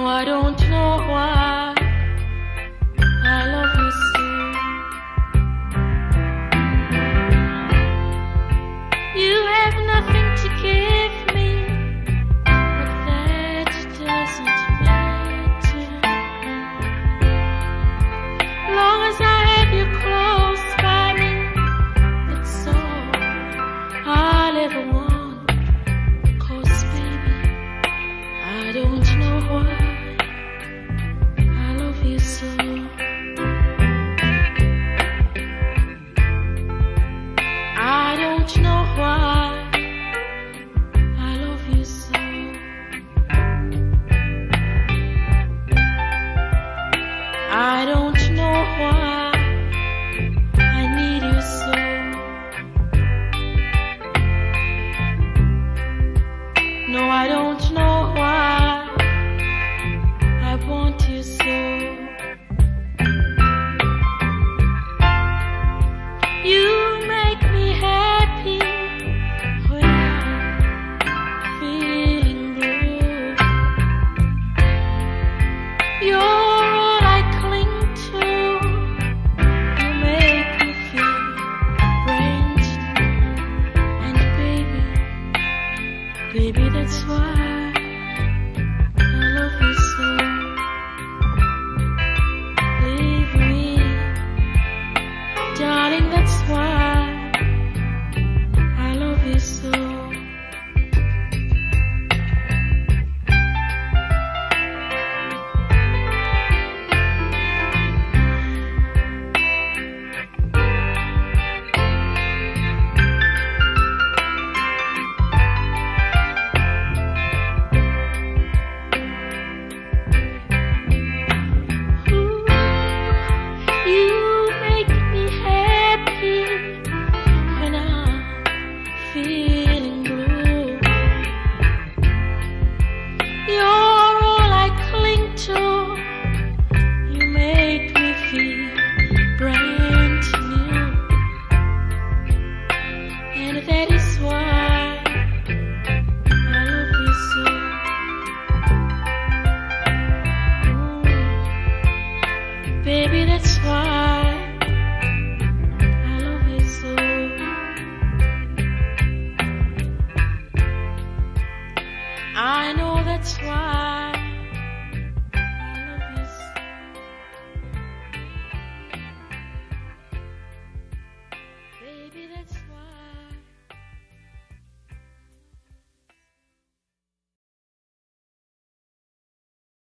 I don't know why I love you so. You have nothing to give me, but that doesn't matter. Long as I have you close by me, that's all I'll ever want. 'Cause baby, I don't know why I love you so. I don't know why I love you so. I don't know why I need you so. No, I don't know why I want you so. You make me happy when I'm feeling blue. You're all I cling to. You make me feel brand new. And baby, that's why I love you so. Leave me, darling, that's why I love you so. Feeling blue. You're all I cling to. You make me feel brand new. And that is why I love you so. Ooh, baby, that's why I love you so. I know that's why I love you so. Baby, that's why.